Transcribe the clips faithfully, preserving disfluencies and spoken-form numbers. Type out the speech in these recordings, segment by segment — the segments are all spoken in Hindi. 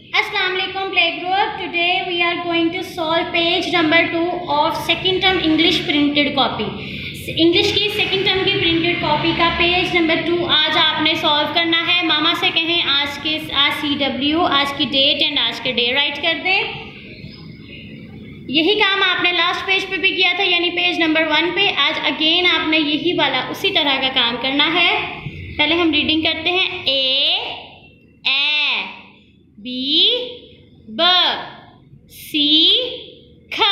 Assalamualaikum playgroup. Today we are going to solve page number two of second term English printed copy. English की सेकंड टर्म की प्रिंटेड कॉपी का पेज नंबर टू आज आपने सॉल्व करना है। मामा से कहें आज के आज सी डब्ल्यू आज की डेट एंड आज के डे राइट कर दें। यही काम आपने लास्ट पेज पे भी किया था, यानी पेज नंबर वन पे। आज अगेन आपने यही वाला उसी तरह का काम करना है। पहले हम रीडिंग करते हैं। ए ए बी ब सी ख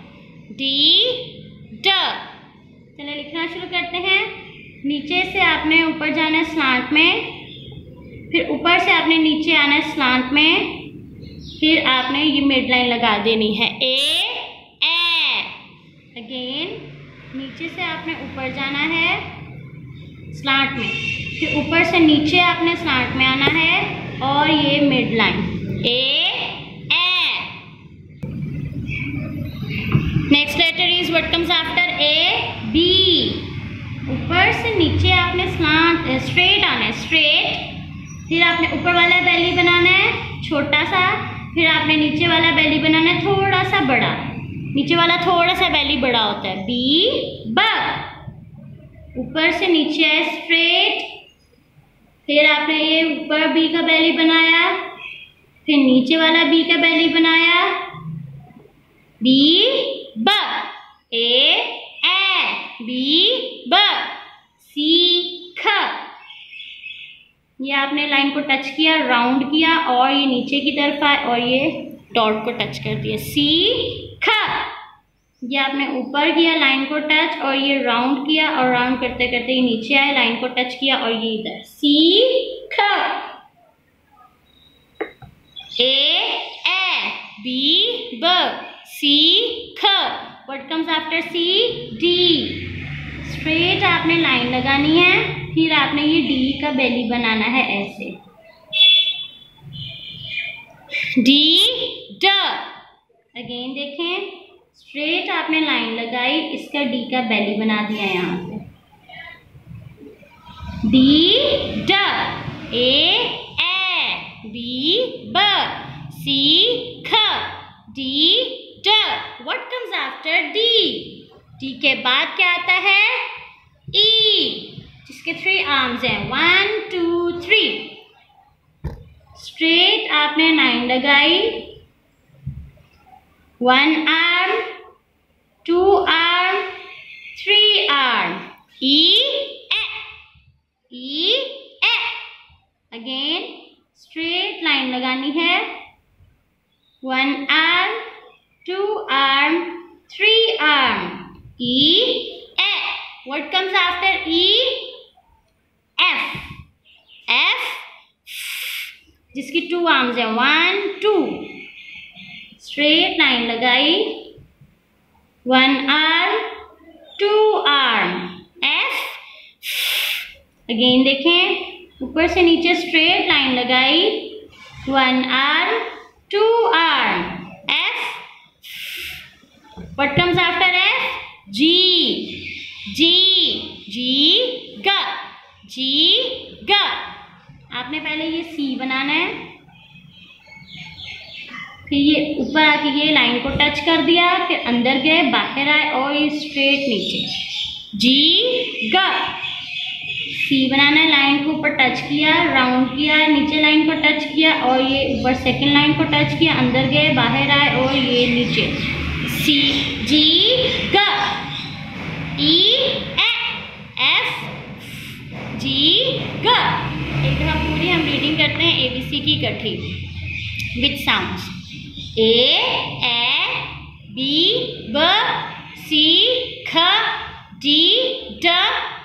डी ड। चलिए लिखना शुरू करते हैं। नीचे से आपने ऊपर जाना है स्लांट में, फिर ऊपर से आपने नीचे आना है स्लांट में, फिर आपने ये मिड लाइन लगा देनी है। ए ए अगेन नीचे से आपने ऊपर जाना है स्लांट में, फिर ऊपर से नीचे आपने स्लांट में आना है और ये मिड लाइन। ए ए next letter is what comes after A B. ऊपर से नीचे आपने स्लांट स्ट्रेट आना है, स्ट्रेट, फिर आपने ऊपर वाला बेली बनाना है छोटा सा, फिर आपने नीचे वाला बेली बनाना है थोड़ा सा बड़ा। नीचे वाला थोड़ा सा बेली बड़ा होता है। बी ब ऊपर से नीचे है स्ट्रेट, फिर आपने ये ऊपर बी का बेली बनाया, फिर नीचे वाला बी का बेली बनाया। बी ब ए ए बी ब सी ख। ये आपने लाइन को टच किया, राउंड किया और ये नीचे की तरफ आए और ये डॉट को टच कर दिया। सी ख। ये आपने ऊपर किया लाइन को टच और ये राउंड किया और राउंड करते करते ये नीचे आए, लाइन को टच किया और ये इधर। सी ख। ए ए बी ब सी ख। What comes after C D. Straight आपने लाइन लगानी है, फिर आपने ये डी का बेली बनाना है ऐसे। डी ड अगेन देखें, स्ट्रेट आपने लाइन लगाई, इसका डी का बेली बना दिया यहाँ पे। डी ड ए ए बी ब सी ख डी ड। What comes after D. D के बाद क्या आता है ई, जिसके थ्री आर्म्स हैं, वन टू थ्री। स्ट्रेट आपने लाइन लगाई, one arm, two arm, three arm. E ए ई ए अगेन स्ट्रेट लाइन लगानी है, one arm, two arm, three arm. E ए। What comes after E F. F जिसकी टू आर्म्स है, वन टू। स्ट्रेट लाइन लगाई, one arm, two arm. F again देखें, ऊपर से नीचे स्ट्रेट लाइन लगाई, one arm, two arm. F. What comes after F G. G G ग जी ग। आपने पहले ये सी बनाना है, फिर ये ऊपर आके ये लाइन को टच कर दिया, फिर अंदर गए, बाहर आए और ये स्ट्रेट नीचे। जी ग। सी बनाना है, लाइन को ऊपर टच किया, राउंड किया, नीचे लाइन को टच किया और ये ऊपर सेकंड लाइन को टच किया, अंदर गए, बाहर आए और ये नीचे। सी जी ग। ई ए एफ जी ग। एक दफा पूरी हम रीडिंग करते हैं एबीसी की इकट्ठी विद साउंड्स। ए ए बी ब सी ख डी ड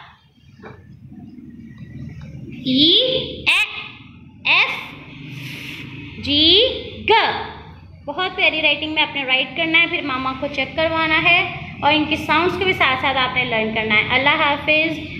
ई ए एफ जी ग। बहुत प्यारी राइटिंग में आपने राइट करना है, फिर मामा को चेक करवाना है और इनके साउंड्स के भी साथ साथ आपने लर्न करना है। अल्लाह हाफिज़।